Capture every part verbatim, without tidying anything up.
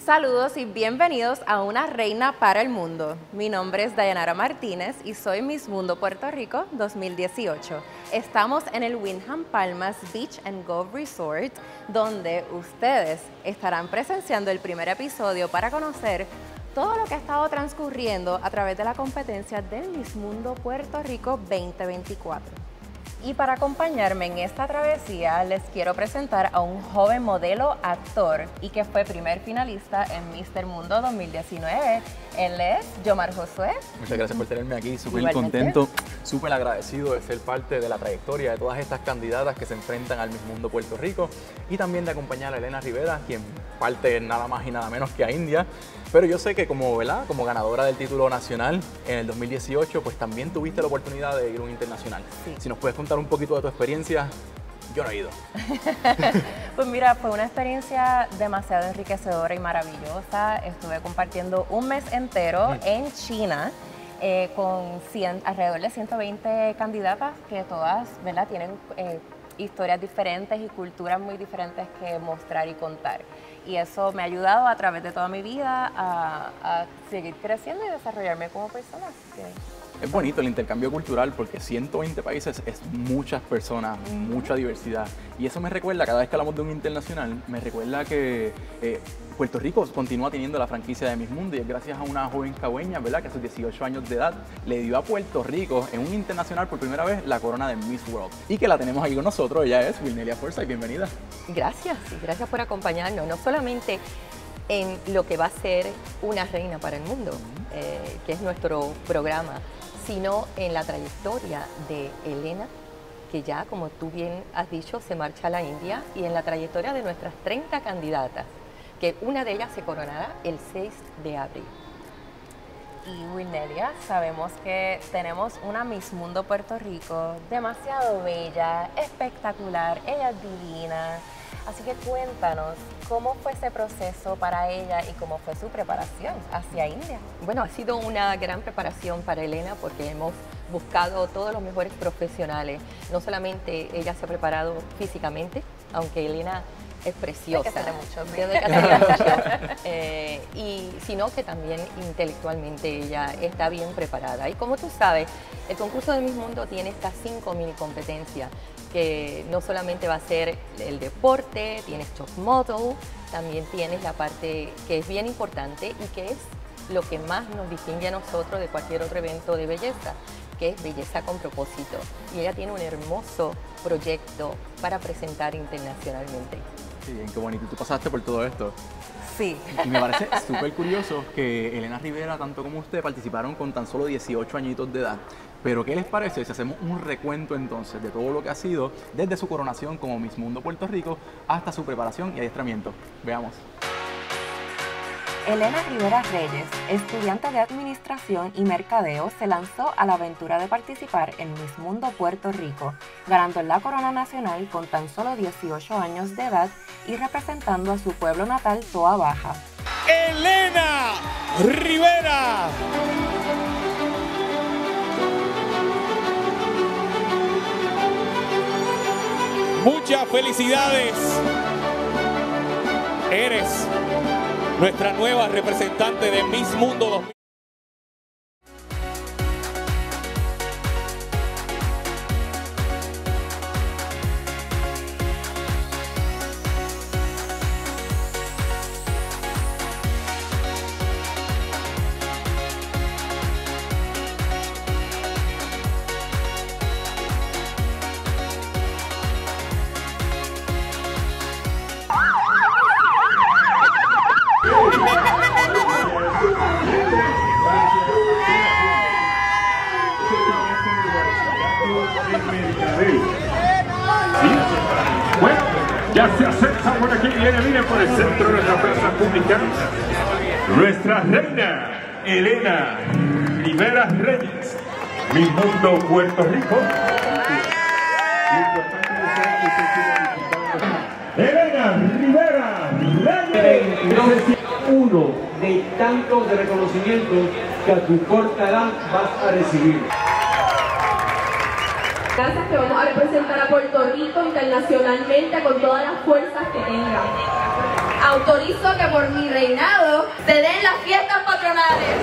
Saludos y bienvenidos a Una Reina para el Mundo. Mi nombre es Dayanara Martínez y soy Miss Mundo Puerto Rico dos mil dieciocho. Estamos en el Wyndham Palmas Beach and Golf Resort, donde ustedes estarán presenciando el primer episodio para conocer todo lo que ha estado transcurriendo a través de la competencia del Miss Mundo Puerto Rico veinte veinticuatro. Y para acompañarme en esta travesía les quiero presentar a un joven modelo, actor y que fue primer finalista en míster Mundo dos mil diecinueve. Él es Yomar Josué. Muchas gracias por tenerme aquí, súper contento, súper agradecido de ser parte de la trayectoria de todas estas candidatas que se enfrentan al Miss Mundo Puerto Rico y también de acompañar a Elena Rivera, quien parte nada más y nada menos que a India. Pero yo sé que como, ¿verdad? Como ganadora del título nacional en el dos mil dieciocho, pues también tuviste la oportunidad de ir a un internacional. Sí. Si nos puedes contar un poquito de tu experiencia. Yo no he ido. Pues mira, fue una experiencia demasiado enriquecedora y maravillosa. Estuve compartiendo un mes entero mm. en China eh, con cien, alrededor de ciento veinte candidatas que todas, ¿verdad? Tienen eh, historias diferentes y culturas muy diferentes que mostrar y contar. Y eso me ha ayudado a través de toda mi vida a, a seguir creciendo y desarrollarme como persona. Así que... Es bonito el intercambio cultural porque ciento veinte países es muchas personas, mm. mucha diversidad. Y eso me recuerda, cada vez que hablamos de un internacional, me recuerda que eh, Puerto Rico continúa teniendo la franquicia de Miss Mundo y es gracias a una joven cagüeña, ¿verdad?, que a sus dieciocho años de edad le dio a Puerto Rico en un internacional por primera vez la corona de Miss World. Y que la tenemos aquí con nosotros, ella es Wilnelia Forsyth, bienvenida. Gracias, gracias por acompañarnos, no solamente en lo que va a ser Una Reina para el Mundo, mm. eh, que es nuestro programa, sino en la trayectoria de Elena, que ya, como tú bien has dicho, se marcha a la India, y en la trayectoria de nuestras treinta candidatas, que una de ellas se coronará el seis de abril. Y Wilnelia, sabemos que tenemos una Miss Mundo Puerto Rico demasiado bella, espectacular, ella es divina. Así que cuéntanos, ¿cómo fue ese proceso para ella y cómo fue su preparación hacia India? Bueno, ha sido una gran preparación para Elena porque hemos buscado todos los mejores profesionales. No solamente ella se ha preparado físicamente, aunque Elena es preciosa. Hay que hacerle mucho. Sí, hay que hacerle mucho. Eh, y sino que también intelectualmente ella está bien preparada. Y como tú sabes, el concurso de Miss Mundo tiene estas cinco mini competencias, que no solamente va a ser el deporte, tienes top model, también tienes la parte que es bien importante y que es lo que más nos distingue a nosotros de cualquier otro evento de belleza, que es Belleza con Propósito. Y ella tiene un hermoso proyecto para presentar internacionalmente. Sí, bien, qué bonito. ¿Y tú pasaste por todo esto? Sí. Y me parece súper curioso que Elena Rivera, tanto como usted, participaron con tan solo dieciocho añitos de edad. Pero ¿qué les parece si hacemos un recuento entonces de todo lo que ha sido desde su coronación como Miss Mundo Puerto Rico hasta su preparación y adiestramiento? Veamos. Elena Rivera Reyes, estudiante de Administración y Mercadeo, se lanzó a la aventura de participar en Miss Mundo Puerto Rico, ganando la corona nacional con tan solo dieciocho años de edad y representando a su pueblo natal, Toa Baja. Elena Rivera. Muchas felicidades. Eres nuestra nueva representante de Miss Mundo dos mil. Bueno, ya se acerca por aquí, viene, viene por el centro de nuestra plaza pública nuestra reina Elena Rivera Reyes, Miss Mundo Puerto Rico. Elena Rivera Reyes. Uno de tantos de reconocimientos que a tu corta edad vas a recibir. Gracias, que vamos a representar a Puerto Rico internacionalmente con todas las fuerzas que tengan. Autorizo que por mi reinado se den las fiestas patronales.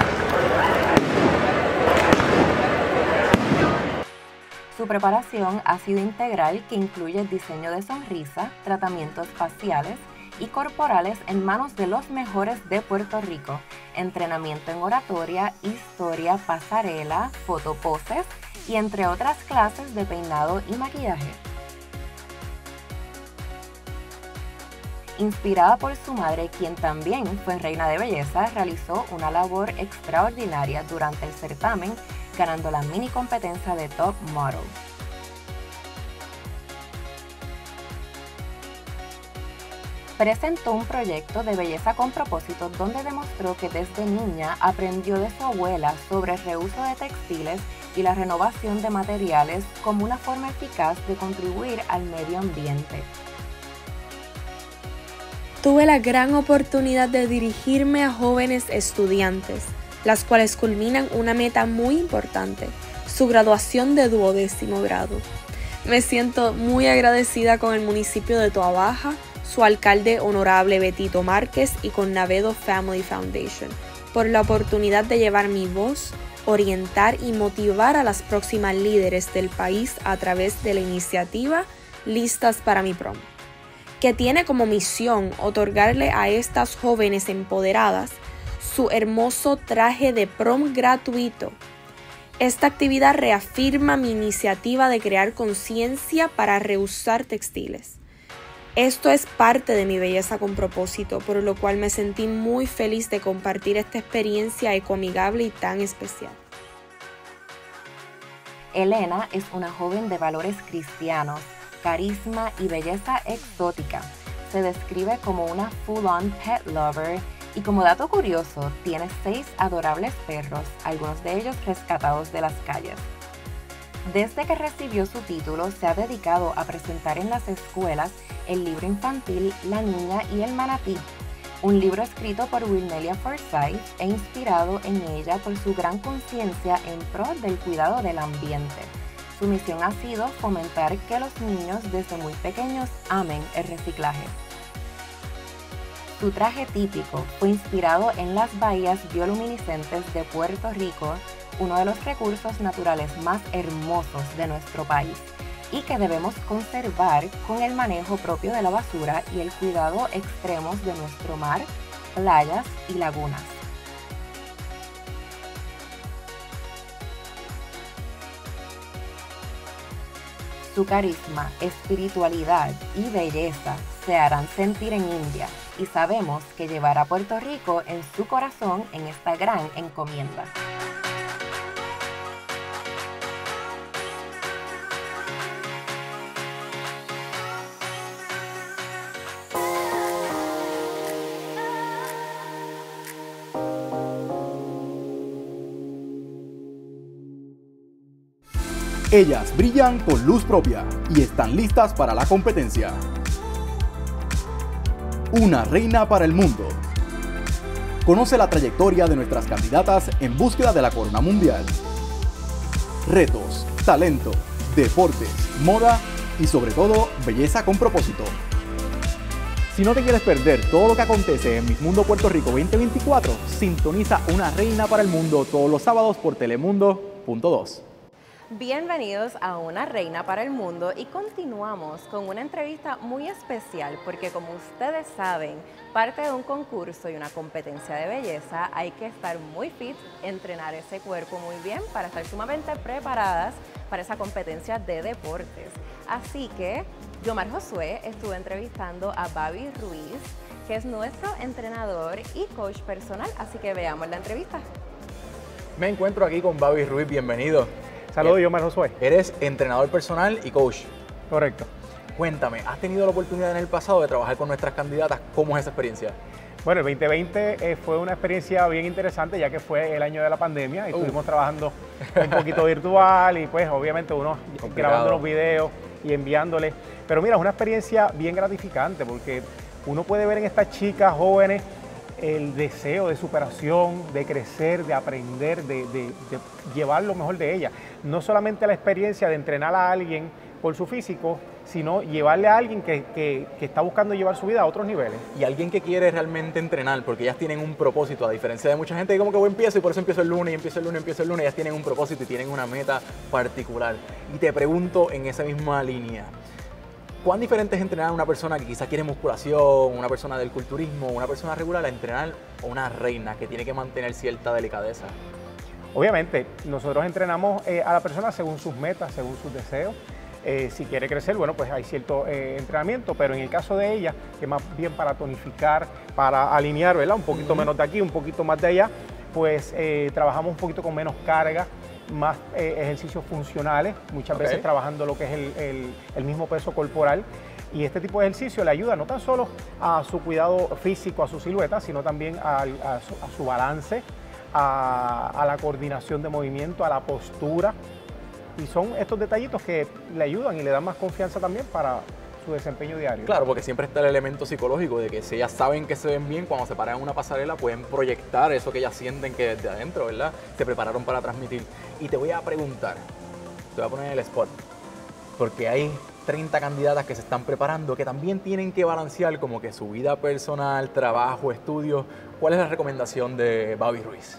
Su preparación ha sido integral, que incluye el diseño de sonrisa, tratamientos faciales y corporales en manos de los mejores de Puerto Rico, entrenamiento en oratoria, historia, pasarela, fotoposes y entre otras clases de peinado y maquillaje. Inspirada por su madre, quien también fue reina de belleza, realizó una labor extraordinaria durante el certamen, ganando la mini competencia de Top Model. Presentó un proyecto de belleza con propósito donde demostró que desde niña aprendió de su abuela sobre el reuso de textiles y la renovación de materiales como una forma eficaz de contribuir al medio ambiente. Tuve la gran oportunidad de dirigirme a jóvenes estudiantes, las cuales culminan una meta muy importante, su graduación de duodécimo grado. Me siento muy agradecida con el municipio de Toabaja, su alcalde honorable Betito Márquez y con Navedo Family Foundation, por la oportunidad de llevar mi voz, orientar y motivar a las próximas líderes del país a través de la iniciativa Listas para mi Prom, que tiene como misión otorgarle a estas jóvenes empoderadas su hermoso traje de prom gratuito. Esta actividad reafirma mi iniciativa de crear conciencia para reusar textiles. Esto es parte de mi belleza con propósito, por lo cual me sentí muy feliz de compartir esta experiencia ecoamigable y tan especial. Elena es una joven de valores cristianos, carisma y belleza exótica. Se describe como una full-on pet lover y, como dato curioso, tiene seis adorables perros, algunos de ellos rescatados de las calles. Desde que recibió su título, se ha dedicado a presentar en las escuelas el libro infantil La Niña y el Manatí, un libro escrito por Wilnelia Forsythe e inspirado en ella por su gran conciencia en pro del cuidado del ambiente. Su misión ha sido fomentar que los niños desde muy pequeños amen el reciclaje. Su traje típico fue inspirado en las bahías bioluminiscentes de Puerto Rico, uno de los recursos naturales más hermosos de nuestro país y que debemos conservar con el manejo propio de la basura y el cuidado extremos de nuestro mar, playas y lagunas. Su carisma, espiritualidad y belleza se harán sentir en India y sabemos que llevará a Puerto Rico en su corazón en esta gran encomienda. Ellas brillan con luz propia y están listas para la competencia. Una reina para el mundo. Conoce la trayectoria de nuestras candidatas en búsqueda de la corona mundial. Retos, talento, deportes, moda y sobre todo belleza con propósito. Si no te quieres perder todo lo que acontece en Miss Mundo Puerto Rico veinte veinticuatro, sintoniza Una Reina para el Mundo todos los sábados por Telemundo punto dos. Bienvenidos a Una Reina para el Mundo y continuamos con una entrevista muy especial porque, como ustedes saben, parte de un concurso y una competencia de belleza hay que estar muy fit, entrenar ese cuerpo muy bien para estar sumamente preparadas para esa competencia de deportes. Así que Yomar Josué estuvo entrevistando a Babi Ruiz, que es nuestro entrenador y coach personal, así que veamos la entrevista. Me encuentro aquí con Babi Ruiz, bienvenido. Saludos, Yomar Josué. Eres entrenador personal y coach. Correcto. Cuéntame, ¿has tenido la oportunidad en el pasado de trabajar con nuestras candidatas? ¿Cómo es esa experiencia? Bueno, el veinte veinte eh, fue una experiencia bien interesante, ya que fue el año de la pandemia y uh. estuvimos trabajando un poquito virtual y pues obviamente uno Complicado. grabando los videos y enviándoles. Pero mira, es una experiencia bien gratificante porque uno puede ver en estas chicas jóvenes el deseo de superación, de crecer, de aprender, de, de, de llevar lo mejor de ellas. No solamente la experiencia de entrenar a alguien por su físico, sino llevarle a alguien que, que, que está buscando llevar su vida a otros niveles. Y alguien que quiere realmente entrenar, porque ellas tienen un propósito, a diferencia de mucha gente que como que voy empiezo y por eso empiezo el lunes, y empiezo el lunes, empiezo el lunes, ellas tienen un propósito y tienen una meta particular. Y te pregunto en esa misma línea, ¿cuán diferente es entrenar a una persona que quizás quiere musculación, una persona del culturismo, una persona regular, a entrenar a una reina que tiene que mantener cierta delicadeza? Obviamente, nosotros entrenamos eh, a la persona según sus metas, según sus deseos. Eh, si quiere crecer, bueno, pues hay cierto eh, entrenamiento, pero en el caso de ella, que más bien para tonificar, para alinear, ¿verdad? Un poquito uh-huh. menos de aquí, un poquito más de allá, pues eh, trabajamos un poquito con menos carga, más eh, ejercicios funcionales, muchas okay. veces trabajando lo que es el, el, el mismo peso corporal. Y este tipo de ejercicio le ayuda no tan solo a su cuidado físico, a su silueta, sino también a, a, su, a su balance, a, a la coordinación de movimiento, a la postura. Y son estos detallitos que le ayudan y le dan más confianza también para su desempeño diario. Claro, porque siempre está el elemento psicológico de que si ellas saben que se ven bien, cuando se paran en una pasarela pueden proyectar eso que ellas sienten que desde adentro, ¿verdad? Se prepararon para transmitir. Y te voy a preguntar, te voy a poner el spot, porque hay treinta candidatas que se están preparando que también tienen que balancear como que su vida personal, trabajo, estudios. ¿Cuál es la recomendación de Babi Ruiz?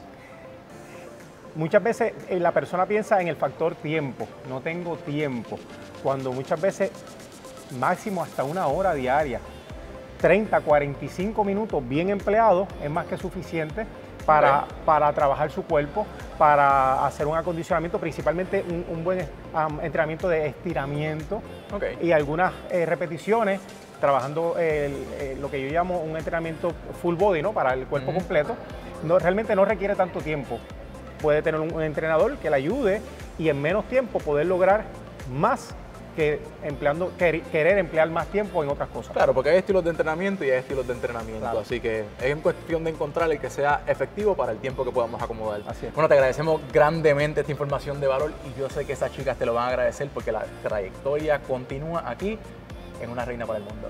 Muchas veces eh, la persona piensa en el factor tiempo, no tengo tiempo, cuando muchas veces máximo hasta una hora diaria, treinta, cuarenta y cinco minutos bien empleados es más que suficiente para, okay. para trabajar su cuerpo, para hacer un acondicionamiento, principalmente un, un buen um, entrenamiento de estiramiento okay. y algunas eh, repeticiones, trabajando el, el, lo que yo llamo un entrenamiento full body, ¿no? Para el cuerpo uh-huh. completo. No, realmente no requiere tanto tiempo. Puede tener un, un entrenador que le ayude y en menos tiempo poder lograr más que empleando, quer, querer emplear más tiempo en otras cosas. Claro, porque hay estilos de entrenamiento y hay estilos de entrenamiento, claro. así que es cuestión de encontrar el que sea efectivo para el tiempo que podamos acomodar. Así es. Bueno, te agradecemos grandemente esta información de valor y yo sé que esas chicas te lo van a agradecer porque la trayectoria continúa aquí en Una Reina para el Mundo.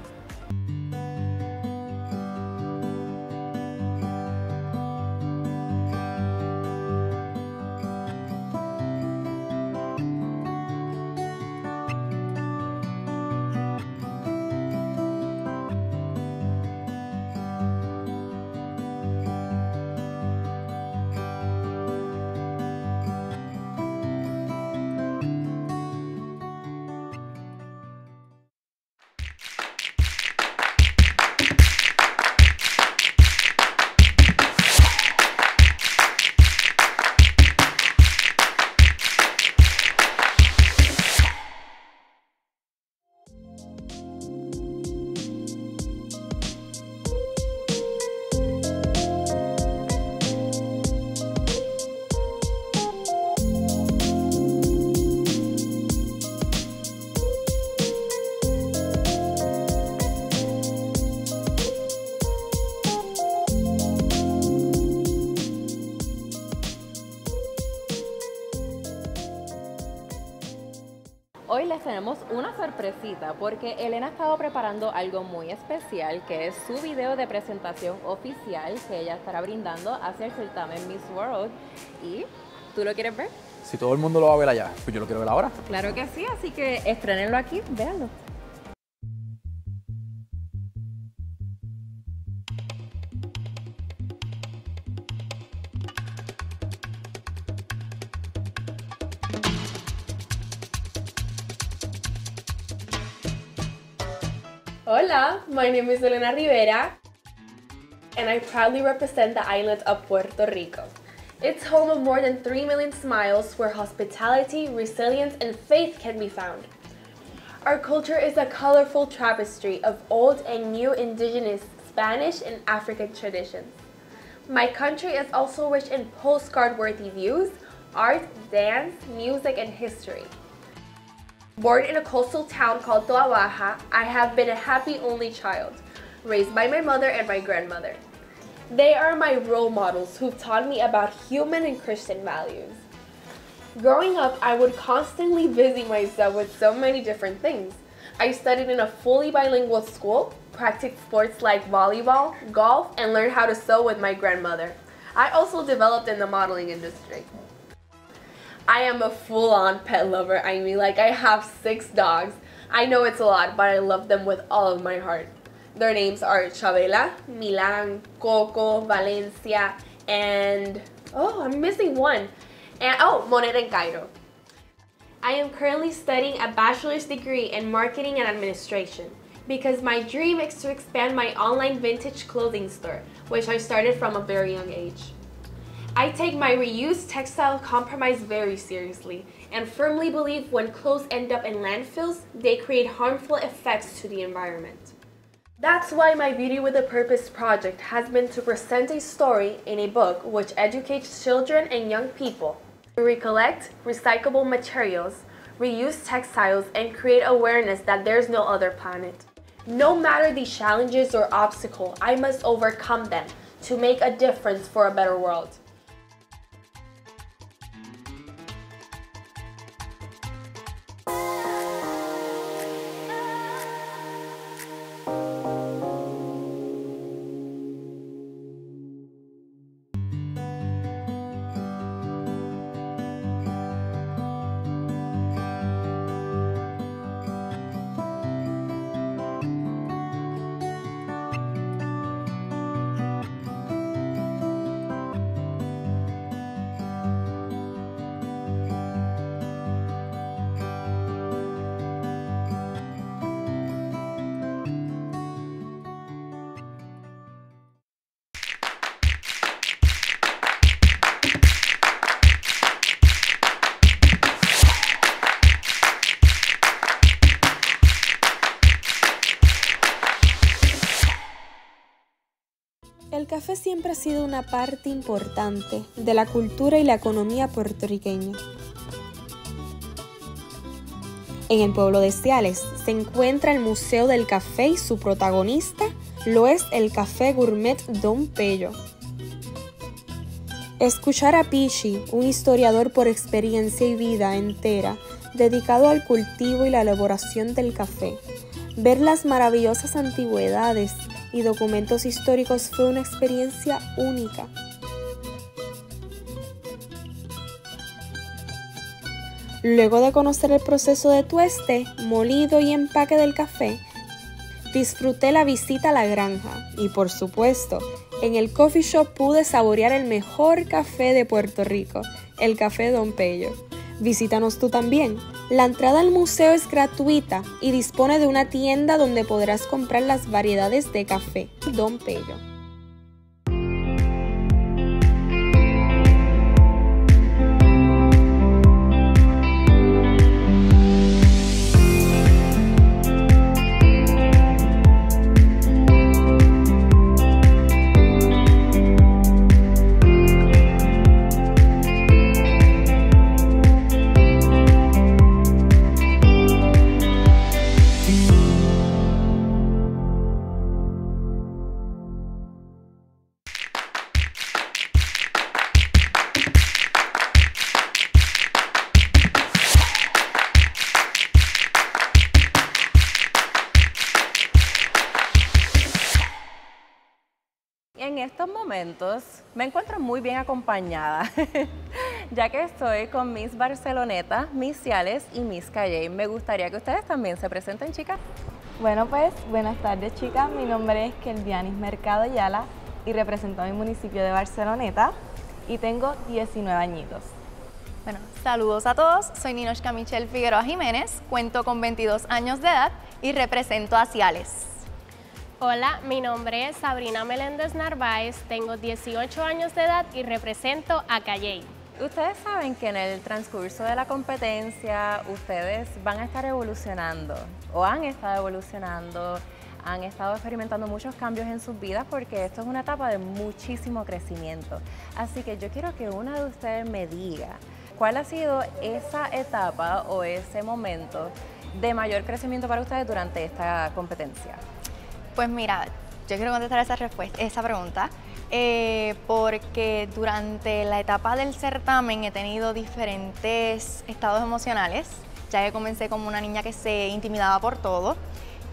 Hoy les tenemos una sorpresita porque Elena ha estado preparando algo muy especial que es su video de presentación oficial que ella estará brindando hacia el certamen Miss World. ¿Y tú lo quieres ver? Si todo el mundo lo va a ver allá, pues yo lo quiero ver ahora. Claro que sí, así que estrénenlo aquí, véanlo. Hola, my name is Elena Rivera, and I proudly represent the island of Puerto Rico. It's home of more than three million smiles where hospitality, resilience, and faith can be found. Our culture is a colorful tapestry of old and new indigenous, Spanish, and African traditions. My country is also rich in postcard-worthy views, art, dance, music, and history. Born in a coastal town called Toa Baja, I have been a happy only child, raised by my mother and my grandmother. They are my role models who've taught me about human and Christian values. Growing up, I would constantly busy myself with so many different things. I studied in a fully bilingual school, practiced sports like volleyball, golf, and learned how to sew with my grandmother. I also developed in the modeling industry. I am a full-on pet lover. I mean, like, I have six dogs. I know it's a lot, but I love them with all of my heart. Their names are Chabela, Milan, Coco, Valencia, and, oh, I'm missing one. And, oh, Moneta and Cairo. I am currently studying a bachelor's degree in marketing and administration because my dream is to expand my online vintage clothing store, which I started from a very young age. I take my reused textile compromise very seriously and firmly believe when clothes end up in landfills, they create harmful effects to the environment. That's why my Beauty with a Purpose project has been to present a story in a book which educates children and young people to recollect recyclable materials, reuse textiles, and create awareness that there's no other planet. No matter the challenges or obstacles, I must overcome them to make a difference for a better world. El café siempre ha sido una parte importante de la cultura y la economía puertorriqueña. En el pueblo de Ciales se encuentra el Museo del Café y su protagonista lo es el Café Gourmet Don Pello. Escuchar a Pichi, un historiador por experiencia y vida entera, dedicado al cultivo y la elaboración del café, ver las maravillosas antigüedades y documentos históricos fue una experiencia única. Luego de conocer el proceso de tueste, molido y empaque del café, disfruté la visita a la granja y, por supuesto, en el coffee shop pude saborear el mejor café de Puerto Rico, el Café Don Pello. Visítanos tú también. La entrada al museo es gratuita y dispone de una tienda donde podrás comprar las variedades de café Don Pello. En estos momentos me encuentro muy bien acompañada, ya que estoy con Miss Barceloneta, Miss Ciales y Miss Calley. Me gustaría que ustedes también se presenten, chicas. Bueno, pues, buenas tardes, chicas. Mi nombre es Kelvianis Mercado Yala y represento a mi municipio de Barceloneta y tengo diecinueve añitos. Bueno, saludos a todos. Soy Ninochka Michelle Figueroa Jiménez, cuento con veintidós años de edad y represento a Ciales. Hola, mi nombre es Sabrina Meléndez Narváez, tengo dieciocho años de edad y represento a Calley. Ustedes saben que en el transcurso de la competencia ustedes van a estar evolucionando o han estado evolucionando, han estado experimentando muchos cambios en sus vidas porque esto es una etapa de muchísimo crecimiento. Así que yo quiero que una de ustedes me diga cuál ha sido esa etapa o ese momento de mayor crecimiento para ustedes durante esta competencia. Pues mira, yo quiero contestar esa respuesta, esa pregunta, eh, porque durante la etapa del certamen he tenido diferentes estados emocionales, ya que comencé como una niña que se intimidaba por todo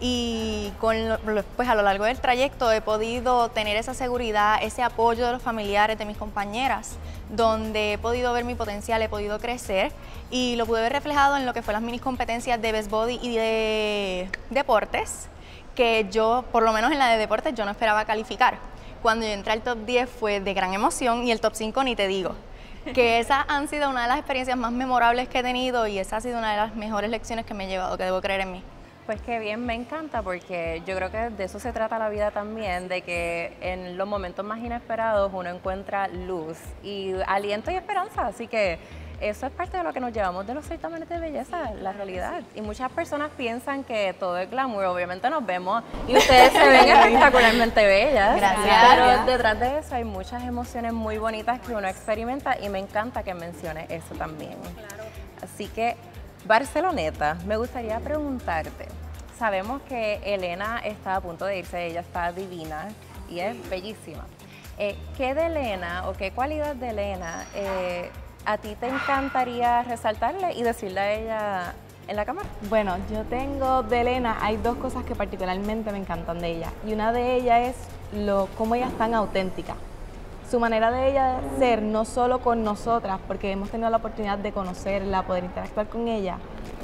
Y con lo- pues a lo largo del trayecto he podido tener esa seguridad, ese apoyo de los familiares, de mis compañeras, donde he podido ver mi potencial, he podido crecer y lo pude ver reflejado en lo que fue las mini competencias de Best Body y de deportes, que yo, por lo menos en la de deportes, yo no esperaba calificar. Cuando yo entré al top diez fue de gran emoción y el top cinco ni te digo. Que esas han sido una de las experiencias más memorables que he tenido y esa ha sido una de las mejores lecciones que me he llevado, que debo creer en mí. Pues qué bien, me encanta porque yo creo que de eso se trata la vida también, de que en los momentos más inesperados uno encuentra luz y aliento y esperanza, así que eso es parte de lo que nos llevamos de los certámenes de belleza, la realidad. Y muchas personas piensan que todo es glamour, obviamente nos vemos y ustedes se ven espectacularmente bellas. Gracias. Pero detrás de eso hay muchas emociones muy bonitas que uno experimenta y me encanta que menciones eso también. Así que, Barceloneta, me gustaría preguntarte, sabemos que Elena está a punto de irse, ella está divina y es bellísima. Eh, ¿Qué de Elena o qué cualidad de Elena eh, a ti te encantaría resaltarle y decirle a ella en la cámara? Bueno, yo tengo de Elena, hay dos cosas que particularmente me encantan de ella. Y una de ellas es lo, cómo ella es tan auténtica. Su manera de ella de ser, no solo con nosotras, porque hemos tenido la oportunidad de conocerla, poder interactuar con ella,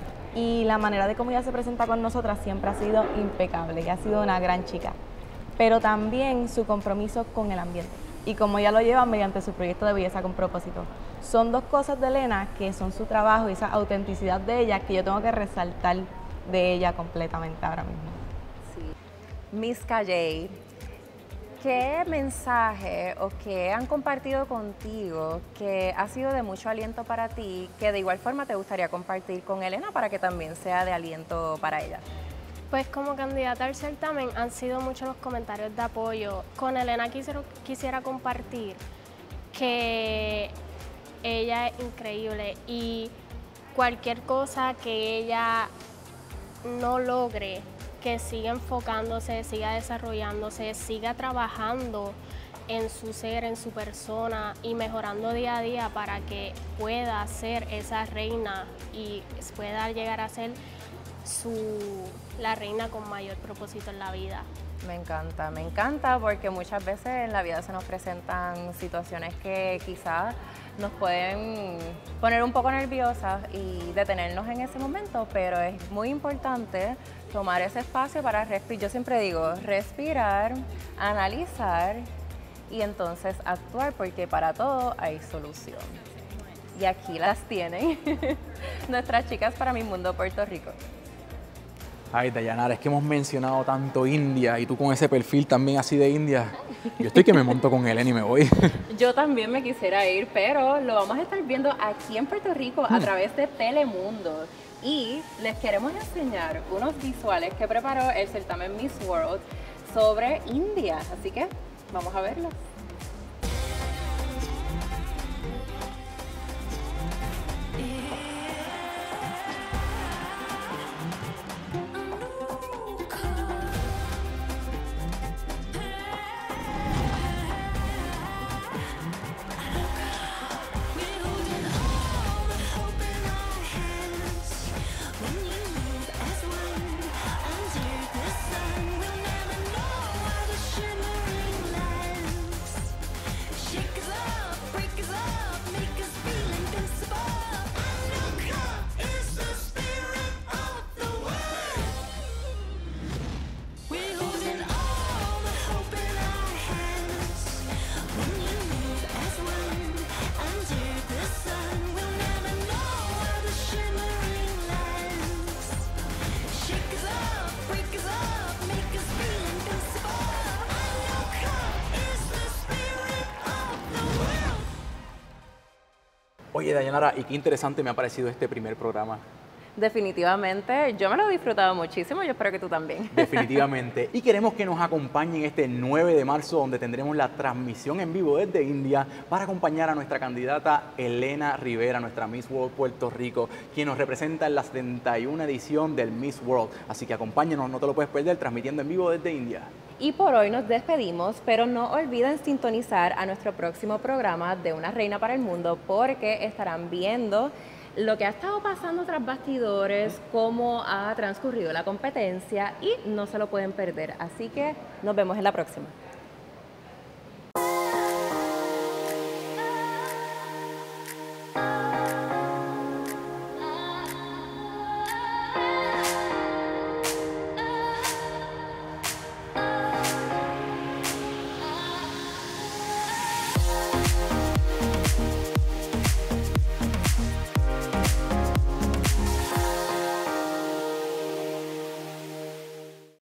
y la manera de cómo ella se presenta con nosotras siempre ha sido impecable y ha sido una gran chica. Pero también su compromiso con el ambiente y cómo ella lo lleva mediante su proyecto de Belleza con Propósito. Son dos cosas de Elena que son su trabajo y esa autenticidad de ella que yo tengo que resaltar de ella completamente ahora mismo. Sí. Miss Calle, ¿qué mensaje o qué han compartido contigo que ha sido de mucho aliento para ti, que de igual forma te gustaría compartir con Elena para que también sea de aliento para ella? Pues como candidata al certamen han sido muchos los comentarios de apoyo. Con Elena quisiera, quisiera compartir que ella es increíble y cualquier cosa que ella no logre, que siga enfocándose, siga desarrollándose, siga trabajando en su ser, en su persona y mejorando día a día para que pueda ser esa reina y pueda llegar a ser su, la reina con mayor propósito en la vida. Me encanta, me encanta porque muchas veces en la vida se nos presentan situaciones que quizás nos pueden poner un poco nerviosas y detenernos en ese momento, pero es muy importante tomar ese espacio para respirar. Yo siempre digo, respirar, analizar y entonces actuar, porque para todo hay solución. Y aquí las tienen nuestras chicas para Mi Mundo Puerto Rico. Ay, Dayanara, es que hemos mencionado tanto India y tú con ese perfil también así de India. Yo estoy que me monto con Elena y me voy. Yo también me quisiera ir, pero lo vamos a estar viendo aquí en Puerto Rico a través de Telemundo. Y les queremos enseñar unos visuales que preparó el certamen Miss World sobre India. Así que vamos a verlos. Oye, Dayanara, y qué interesante me ha parecido este primer programa. Definitivamente, yo me lo he disfrutado muchísimo, yo espero que tú también. Definitivamente. Y queremos que nos acompañen este nueve de marzo, donde tendremos la transmisión en vivo desde India para acompañar a nuestra candidata Elena Rivera, nuestra Miss World Puerto Rico, quien nos representa en la setenta y una edición del Miss World. Así que acompáñenos, no te lo puedes perder, transmitiendo en vivo desde India. Y por hoy nos despedimos, pero no olviden sintonizar a nuestro próximo programa de Una Reina para el Mundo, porque estarán viendo lo que ha estado pasando tras bastidores, cómo ha transcurrido la competencia y no se lo pueden perder. Así que nos vemos en la próxima.